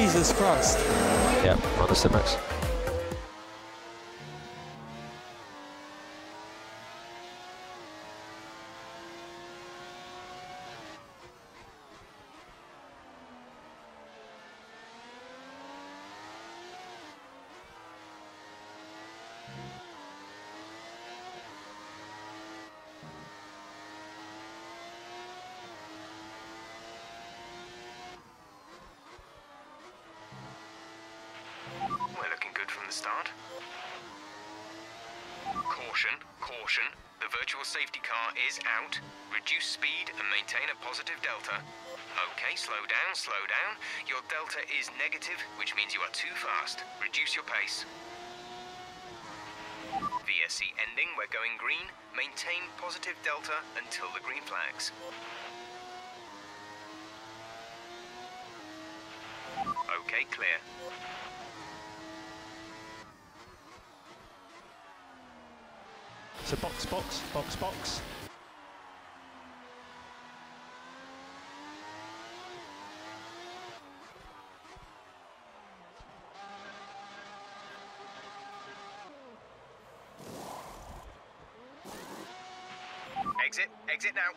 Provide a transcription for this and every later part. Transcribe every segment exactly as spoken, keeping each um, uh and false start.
Jesus Christ. Yeah, on the Simax. We're looking good from the start. Caution, caution. The virtual safety car is out. Reduce speed and maintain a positive delta. Okay, slow down, slow down. Your delta is negative, which means you are too fast. Reduce your pace. V S C ending, we're going green. Maintain positive delta until the green flags. Okay, clear. So box, box, box, box. Exit, exit now.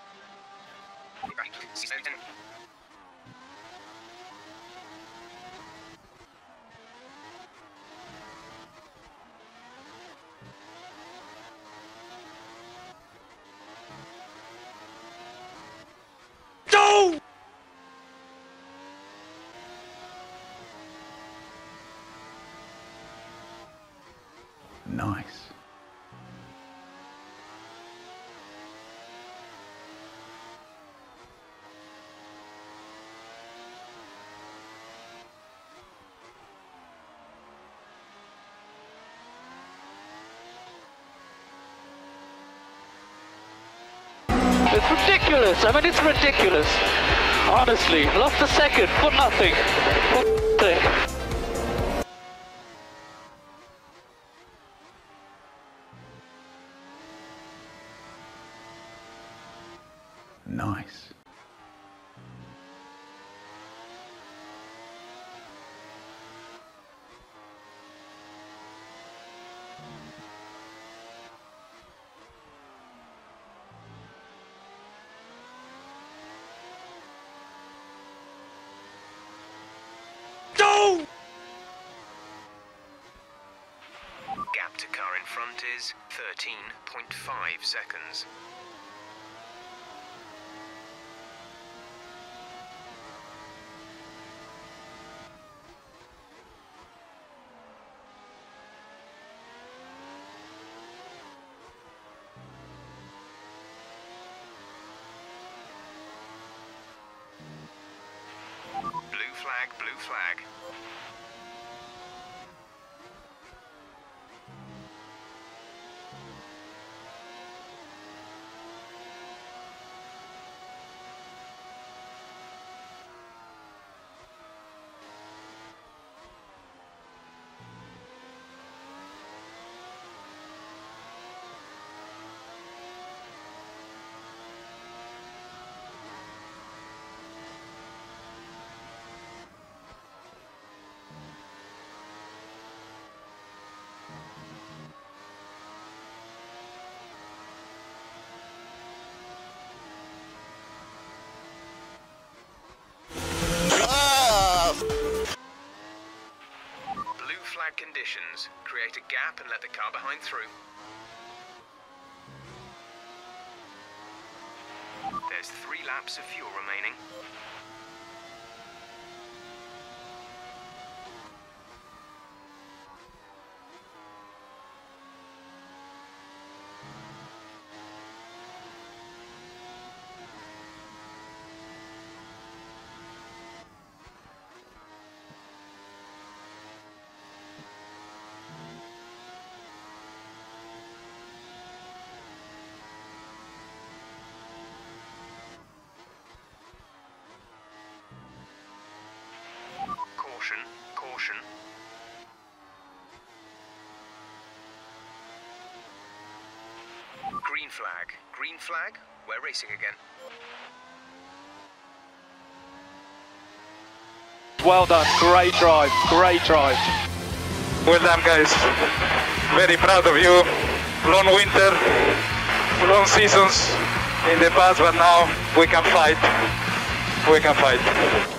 Go! Nice. It's ridiculous. I mean, it's ridiculous. Honestly, lost a second for nothing. For nothing. Nice. Go! Gap to car in front is thirteen point five seconds. Blue flag, blue flag. Blue flag conditions. Create a gap and let the car behind through. There's three laps of fuel remaining. Caution, caution. Green flag, green flag. We're racing again. well done. Great drive, great drive. Well done, guys. Very proud of you. Long winter, long seasons in the past, but now we can fight. We can fight.